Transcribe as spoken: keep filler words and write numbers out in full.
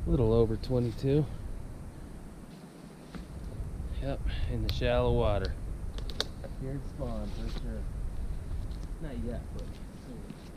A little over twenty-two. Yep, in the shallow water. Here at spawn, for sure. Not yet, but soon.